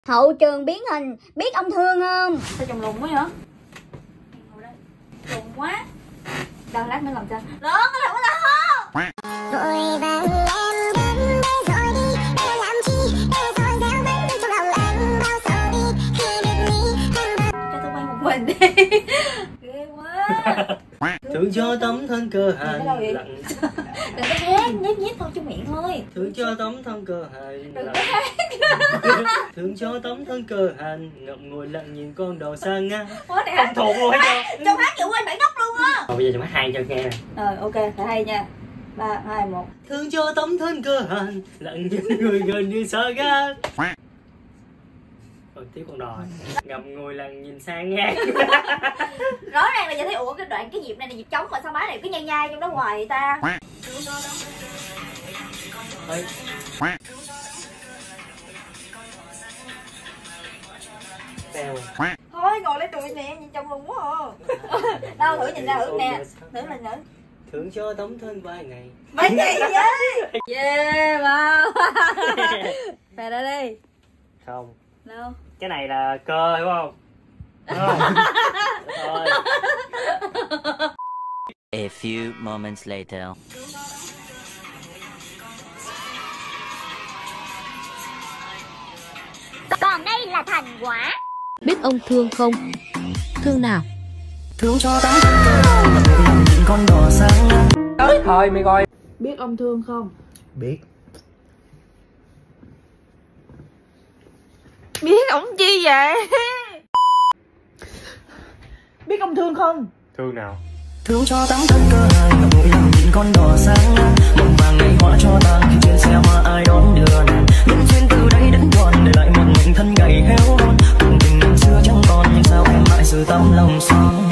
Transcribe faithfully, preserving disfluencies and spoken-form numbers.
Hậu trường biến hình, biết ông thương không? Sao trồng lùn quá vậy? Lùn quá. Đâu lát nữa làm sao? Lớn nó làm cái đó. Vội vàng em đến đây rồi đi, để làm chi? Để rồi gieo vẫn trong lòng anh bao sầu đi. Khi được nghĩ em bao... Cho tôi quay một mình đi. Ghê quá. Thưởng cho tấm thân cơ hàn lặng. Đừng có hát, nhét nhét thôi trong miệng thôi. Thưởng cho tấm thân cơ hàn lặng. Thưởng cho tấm thân cơ hàn ngậm ngùi lặng nhìn con đầu xa ngang. Quá này hát thuộc luôn hết trơn. trong hát chịu quên bản gốc luôn á. Rồi bây giờ chúng hát hai cho nghe nè. Rồi ok, phải hay nha. Ba, hai, một. Thương cho tấm thân cơ hàn lặng nhìn người gần như xa gan. Rồi tiếp con đòi. Ngậm ngùi lặng nhìn xa ngang. Rõ ràng là giờ thấy ủa cái đoạn cái nhịp này là nhịp trống mà sao má này cứ nhai nhai trong đó hoài vậy ta. Thôi. Tèo. Thôi ngồi lấy đùi nè, nhìn chồng luôn quá à. Đâu thử nhìn ra thử nè. Thử lần nữa. Thưởng cho tấm thân vài ngày. Mấy gì vậy? Yeah wow. Về đây đi. Không. Đâu? Cái này là cơ đúng không? Đúng không? Thôi. A few moments later. Còn đây là thành quả. Biết ông thương không? Thương nào? Thương cho tấm thân cơ hàn lặng nhìn con đò sáng. Tới thời mày coi. Biết ông thương không? Biết. Biết ông chi vậy? Biết ông thương không? Thương nào? Thương cho tấm thân cơ hàn ngậm ngùi lặng nhìn con đò sáng. Mộng vàng ngày hóa cho tàn khi trên xe hoa ai đón đưa nàng. Nhân duyên từ đây đến tròn để lại một mình thân gầy héo non. Cùng tình năm xưa chẳng còn nhưng sao em lại sự tấm lòng son.